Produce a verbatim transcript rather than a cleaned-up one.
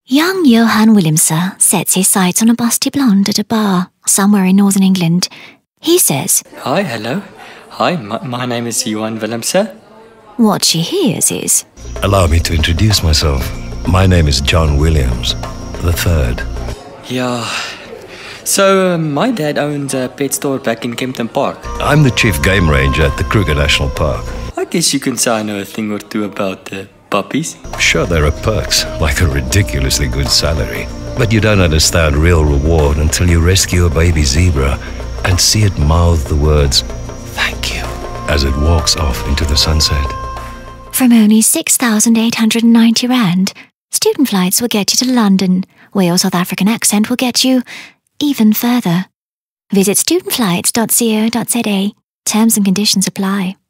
Young Johan Willemse sets his sights on a busty blonde at a bar somewhere in northern England. He says, Hi, hello. Hi, my, my name is Johan Willemse. What she hears is, Allow me to introduce myself. My name is John Williams, the third. Yeah. So, uh, my dad owns a pet store back in Kempton Park. I'm the chief game ranger at the Kruger National Park. I guess you can say I know a thing or two about the puppies. Sure, there are perks, like a ridiculously good salary. But you don't understand real reward until you rescue a baby zebra and see it mouth the words, "Thank you," as it walks off into the sunset. from only six thousand eight hundred ninety rand, student flights will get you to London, where your South African accent will get you even further. Visit student flights dot co dot za. Terms and conditions apply.